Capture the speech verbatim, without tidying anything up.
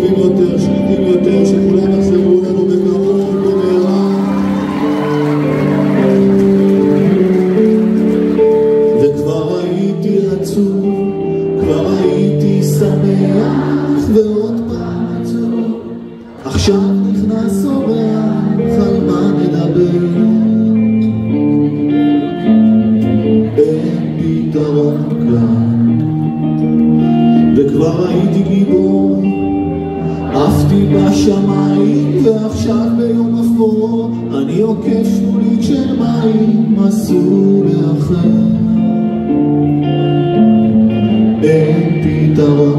טובים יותר, שקטים יותר, שכולם יחזרו לנו בקרוב במהרה. וכבר הייתי עצוב, כבר הייתי שמח, ועוד פעם עצוב, עכשיו נכנס אורח, על מה נדבר? אין פתרון כאן, וכבר הייתי גיבור, עפתי בשמיים, ועכשיו ביום אפור אני עוקף שמולית של מים, אסור לאחר. אין פתרון